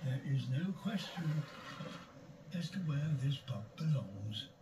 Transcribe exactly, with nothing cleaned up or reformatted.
There is no question as to where this pup belongs.